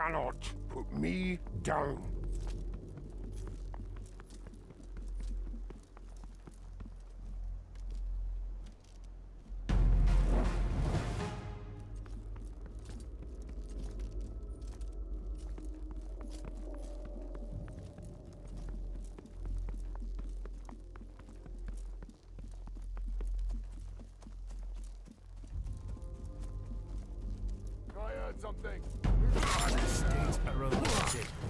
cannot put me down. I heard something. States are elected.